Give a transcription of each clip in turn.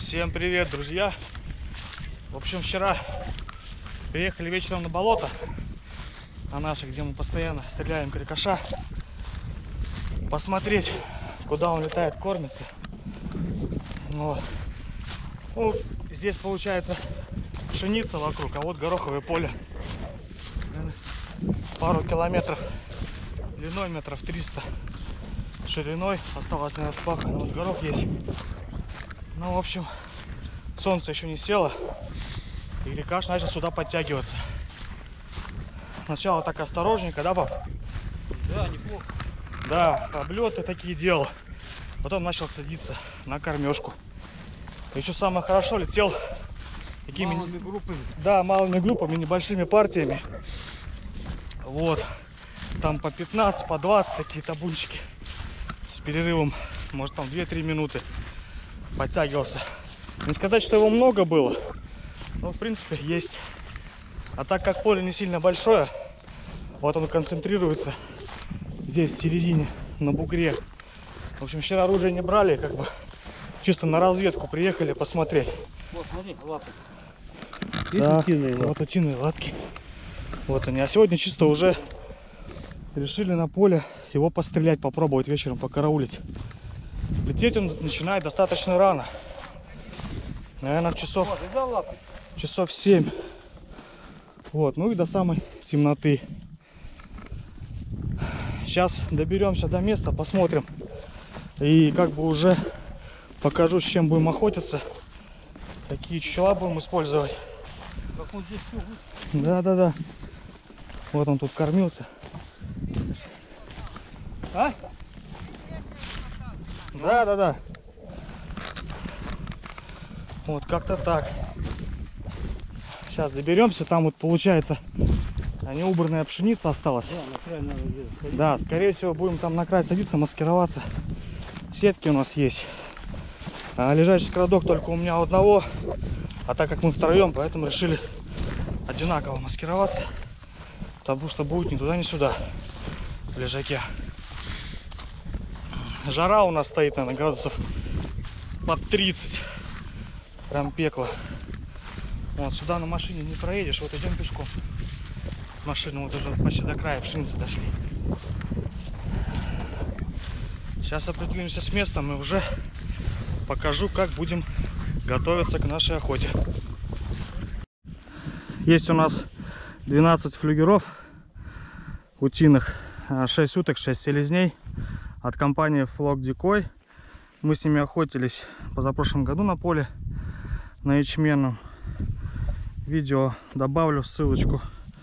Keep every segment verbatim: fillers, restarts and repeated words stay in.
Всем привет, друзья! В общем, вчера приехали вечером на болото, на наше, где мы постоянно стреляем крикоша, посмотреть, куда он летает, кормится. Вот. Ну, здесь получается пшеница вокруг, а вот гороховое поле. Пару километров длиной, метров триста шириной. Осталось не распахано, вот горох есть. Ну, в общем, солнце еще не село, и крикош начал сюда подтягиваться. Сначала так осторожненько, да, пап? Да, неплохо. Да, облеты такие делал. Потом начал садиться на кормежку. Еще самое хорошо летел такими малыми группами. Да, малыми группами, небольшими партиями. Вот. Там по пятнадцать, по двадцать такие табунчики. С перерывом, может, там две-три минуты подтягивался. Не сказать, что его много было, но в принципе есть. А так как поле не сильно большое, вот он концентрируется здесь в середине, на бугре. В общем, вчера оружие не брали, как бы чисто на разведку приехали посмотреть. Вот, смотри, лапы. Да, утиные лапки. Вот утиные лапки. Вот они. А сегодня чисто уже решили на поле его пострелять, попробовать вечером покараулить. Лететь он начинает достаточно рано. Наверное, часов, часов семь. Вот, ну и до самой темноты. Сейчас доберемся до места, посмотрим. И как бы уже покажу, с чем будем охотиться. Какие чучела будем использовать. Как он здесь все будет. Да, да, да. Вот он тут кормился. А? Да, да, да. Вот как-то так. Сейчас доберемся. Там вот получается неубранная пшеница осталась. Да, на край надо делать. Да, скорее всего будем там на край садиться, маскироваться. Сетки у нас есть. А лежачий городок только у меня одного. А так как мы втроем, поэтому решили одинаково маскироваться. Потому что будет ни туда, ни сюда в лежаке. Жара у нас стоит, наверное, градусов под тридцать. Прям пекло. Вот сюда на машине не проедешь. Вот идем пешком. Машину вот уже почти до края пшеницы дошли. Сейчас определимся с местом и уже покажу, как будем готовиться к нашей охоте. Есть у нас двенадцать флюгеров утиных, шесть уток, шесть селезней от компании Flock Decoy. Мы с ними охотились позапрошлом году на поле на ячменном. Видео добавлю, ссылочку.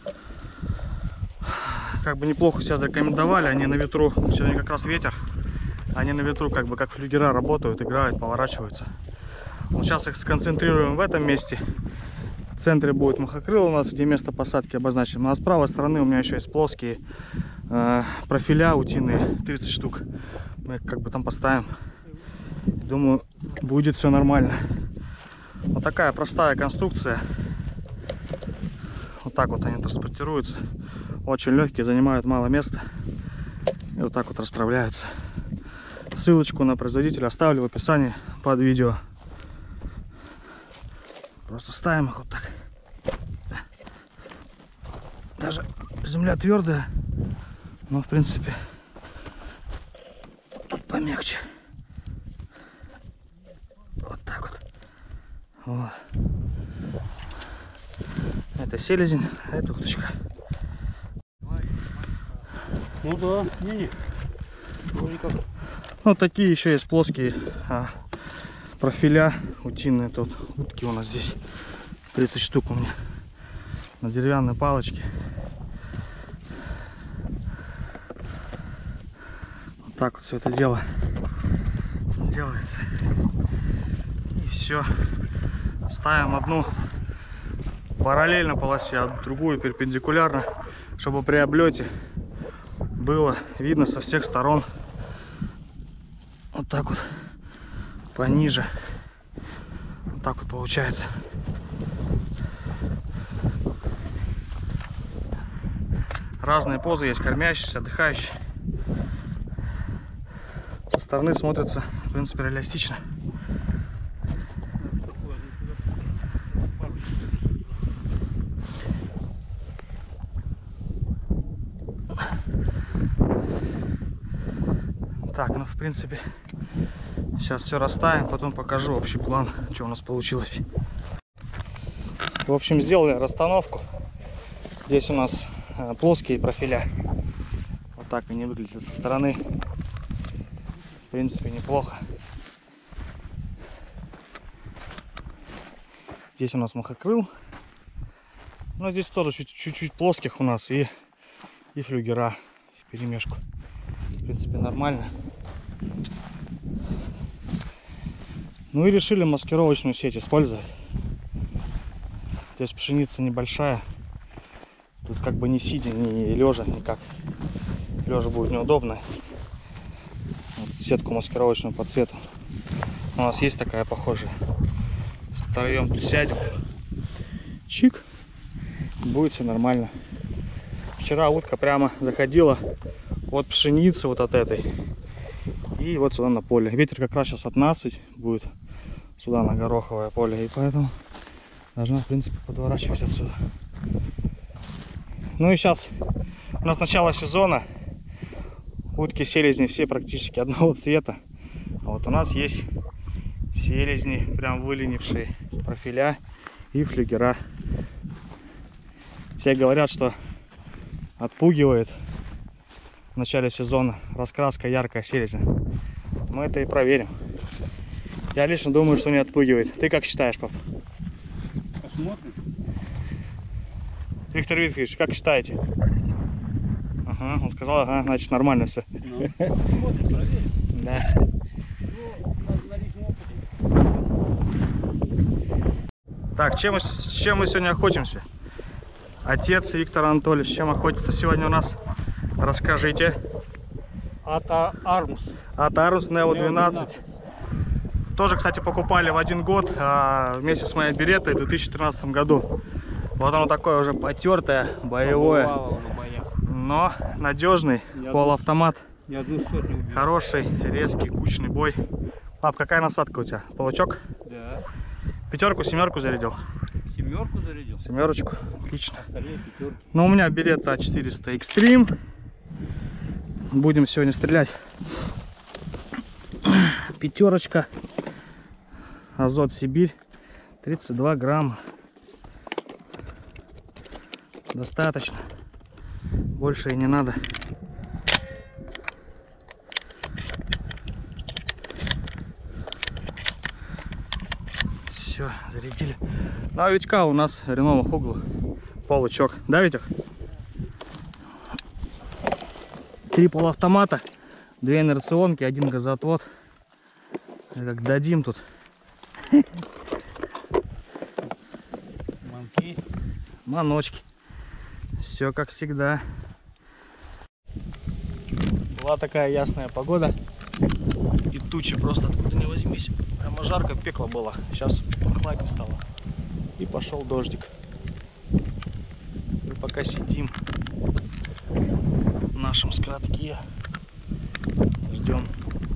Как бы неплохо себя зарекомендовали. Они на ветру, сегодня как раз ветер, они на ветру как бы как флюгера работают, играют, поворачиваются. Вот сейчас их сконцентрируем в этом месте. В центре будет махокрыл у нас, где место посадки обозначено. А с правой стороны у меня еще есть плоские э, профиля утиные, тридцать штук. Мы их как бы там поставим. Думаю, будет все нормально. Вот такая простая конструкция. Вот так вот они транспортируются. Очень легкие, занимают мало места. И вот так вот расправляются. Ссылочку на производителя оставлю в описании под видео. Просто ставим их вот так. Даже земля твердая, но в принципе тут помягче. Вот так вот. Вот. Это селезень, а это уточка. Ну да, не-не. Вроде как. Вот такие еще есть плоские а, профиля утиные. Тут утки у нас здесь тридцать штук у меня на деревянной палочке. Вот так вот все это дело делается. И все. Ставим одну параллельно полосе, а другую перпендикулярно, чтобы при облете было видно со всех сторон. Вот так вот пониже. Вот так вот получается. Разные позы есть, кормящиеся, отдыхающие. Со стороны смотрится, в принципе, реалистично. Так, ну в принципе, сейчас все расставим, потом покажу общий план, что у нас получилось. В общем, сделали расстановку. Здесь у нас плоские профиля. Вот так они выглядят со стороны. В принципе, неплохо. Здесь у нас махокрыл. Но здесь тоже чуть-чуть плоских у нас и, и флюгера в перемешку. В принципе, нормально. Ну и решили маскировочную сеть использовать. Здесь пшеница небольшая. Тут как бы не сидя, не лежа никак. Лежа будет неудобно. Вот сетку маскировочную по цвету. У нас есть такая похожая. Втроем тут сядем. Чик. Будет все нормально. Вчера утка прямо заходила от пшеницы вот от этой. И вот сюда на поле. Ветер как раз сейчас от нас будет сюда на гороховое поле. И поэтому должна, в принципе, подворачивать отсюда. Ну и сейчас у нас начало сезона. Утки, селезни все практически одного цвета. А вот у нас есть селезни, прям выленившие профиля и флюгера. Все говорят, что отпугивает в начале сезона раскраска яркая селезня. Мы это и проверим. Я лично думаю, что не отпугивает. Ты как считаешь, пап? Посмотрим. Виктор Викторович, как считаете? Ага, он сказал, ага, значит нормально все. Ну, посмотрим, проверим. Да. Так, чем мы, чем мы сегодня охотимся? Отец Виктор Анатольевич, чем охотится сегодня у нас? Расскажите. Ата Армус. Ата Армус Нео двенадцать. Тоже, кстати, покупали в один год а, вместе с моей беретой в две тысячи тринадцатом году. Вот оно такое уже потертое, боевое, но надежный полуавтомат. Ни одну сотню убил. Хороший, резкий, кучный бой. Пап, какая насадка у тебя? Полочок? Да. Пятерку, семерку зарядил? Семерку зарядил. Семерочку, отлично. Остальные пятерки. Но у меня берета четыреста Extreme. Будем сегодня стрелять. Пятерочка. Азот Сибирь. тридцать два грамма. Достаточно. Больше и не надо. Все, зарядили. Ну а Витька у нас Рено Хугл. Получок. Да, Витек? Три полуавтомата, две инерционки, один газоотвод. Как дадим тут. Манки. Маночки. Все как всегда. Была такая ясная погода. И тучи просто откуда не возьмись. Прямо жарко, пекло было. Сейчас прохладнее стало. И пошел дождик. Мы пока сидим в нашем складке. Ждем.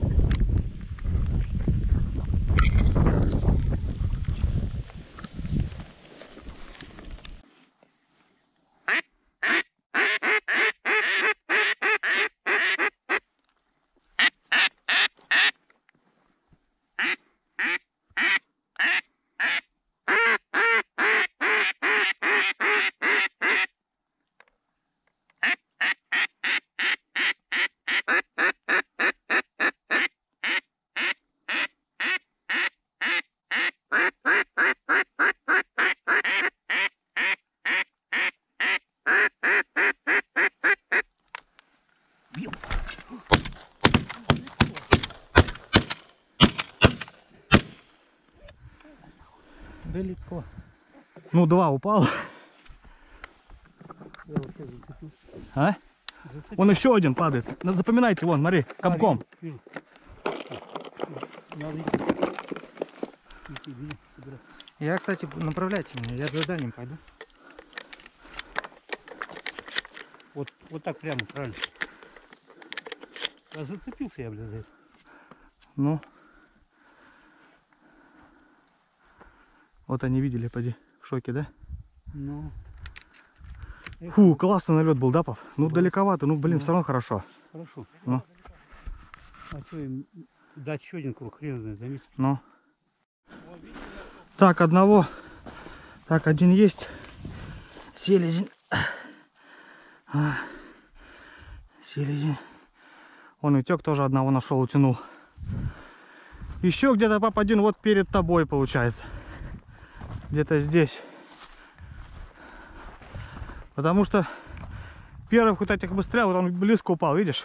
Далеко. Ну, два упало. А? Вон еще один падает. Запоминайте, вон, смотри, комком. Я, кстати, направляйте меня, я за дальним пойду. Вот, вот так прямо, правильно. А зацепился я, бля, за это. Ну. Вот они видели, поди, в шоке, да? Ну. Фу, классный налет был, да, пап? Ну, Да. далековато, ну, блин, Ну. все равно хорошо. Хорошо. Ну. А что им дать еще один круг, хрен знает, заметь. Ну. Так, одного. Так, один есть. Селезень. А. Селезень. Он утек, тоже одного нашел, утянул. Еще где-то, пап, один вот перед тобой получается. Где-то здесь. Потому что первый вот этих быстрее, вот он близко упал, видишь?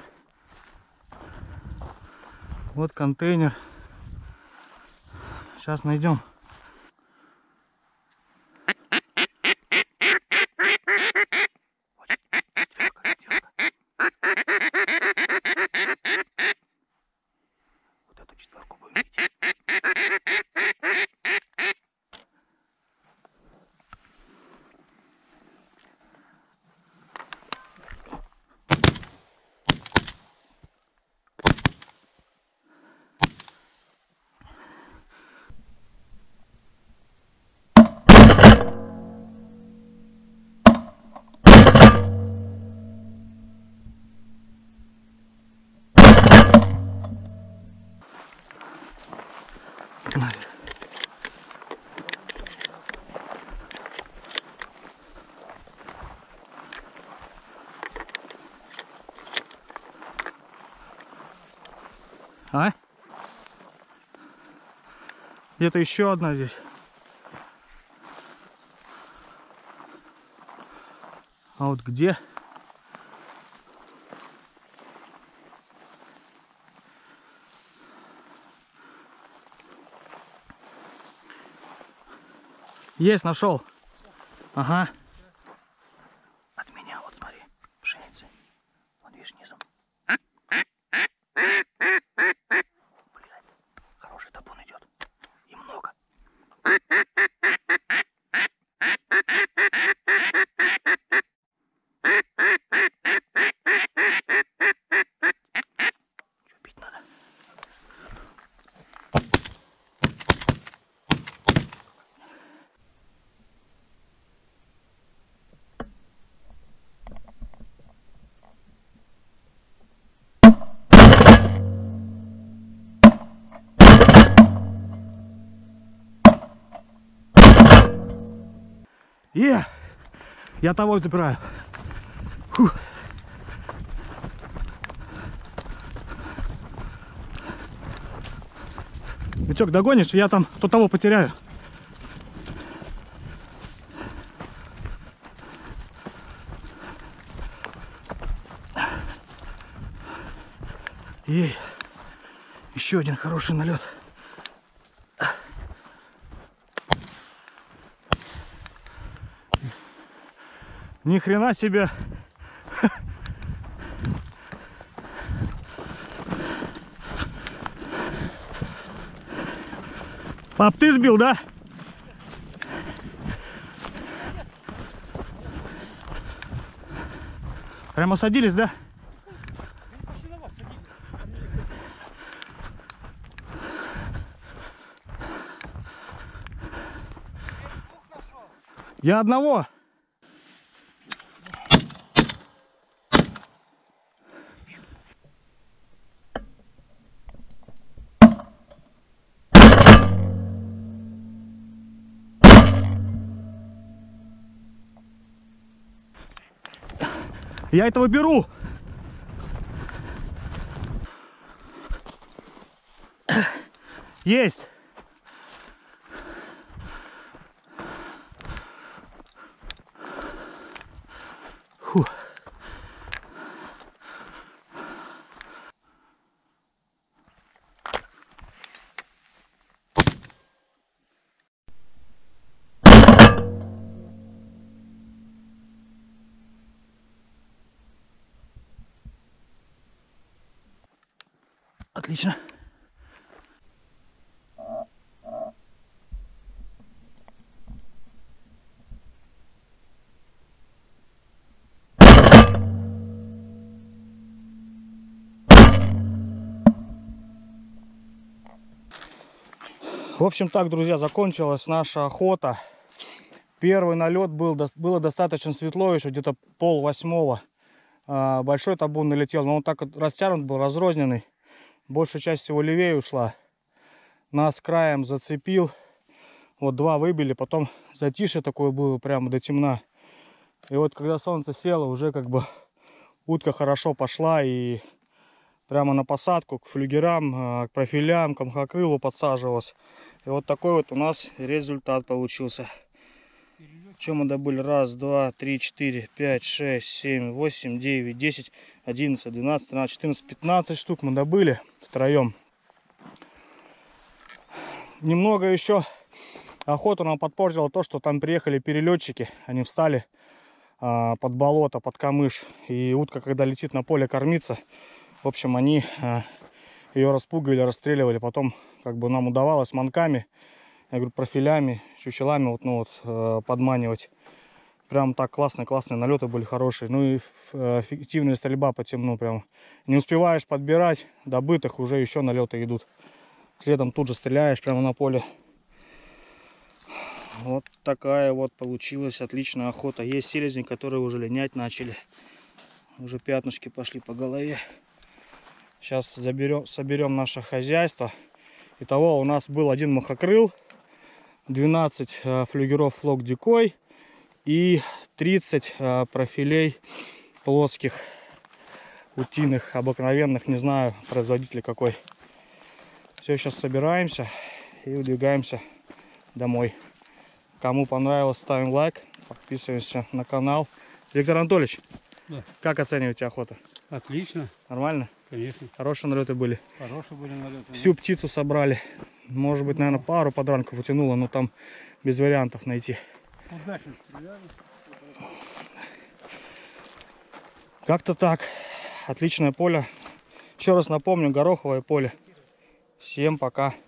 Вот контейнер. Сейчас найдем. Вот эту четверку будем видеть. А? Где-то еще одна здесь. А вот где? Есть, нашел. Ага. От меня, вот смотри, пшеница. Вон видишь, низом. Блядь, хороший табун идет. И много. Что, пить надо? Е! Я того забираю. Фух. Витек, догонишь, я там то того потеряю. Ей, еще один хороший налет. Ни хрена себе. Пап, ты сбил, да? Прямо садились, да? Я одного. Я этого беру. Есть. Фу. Отлично. В общем так, друзья, закончилась наша охота. Первый налет был, было достаточно светло, еще где-то пол восьмого. Большой табун налетел, но он так растянут был, разрозненный. большая часть всего левее ушла. Нас краем зацепил. Вот два выбили, потом затишье такое было прямо до темна. И вот когда солнце село, уже как бы утка хорошо пошла и прямо на посадку к флюгерам, к профилям, к махокрылу подсаживалась. И вот такой вот у нас результат получился. Чем мы добыли? Раз, два, три, четыре, пять, шесть, семь, восемь, девять, десять, одиннадцать, двенадцать, тринадцать, четырнадцать, пятнадцать штук мы добыли втроем. Немного еще охоту нам подпортило то, что там приехали перелетчики. Они встали а, под болото, под камыш. И утка, когда летит на поле кормиться, в общем, они а, ее распугивали, расстреливали. Потом как бы нам удавалось манками, я говорю, профилями, чучелами вот, ну, вот, э, подманивать. Прям так классно, классные налеты были хорошие. Ну и эффективная стрельба по темну. Прям не успеваешь подбирать добытых, уже еще налеты идут. Следом тут же стреляешь прямо на поле. Вот такая вот получилась отличная охота. Есть селезни, которые уже линять начали. Уже пятнышки пошли по голове. Сейчас заберем, соберем наше хозяйство. Итого у нас был один махокрыл, двенадцать э, флюгеров флок дикой и тридцать э, профилей плоских, утиных, обыкновенных, не знаю, производитель какой. Все, сейчас собираемся и удвигаемся домой. Кому понравилось, ставим лайк, подписываемся на канал. Виктор Анатольевич, да. Как оцениваете охоту? Отлично. Нормально? Конечно. Хорошие налеты были. Хорошие были налеты. Всю птицу собрали. Может быть, наверное, пару подранков утянуло, но там без вариантов найти. Удачно стреляли. Как-то так. Отличное поле. Еще раз напомню, гороховое поле. Всем пока.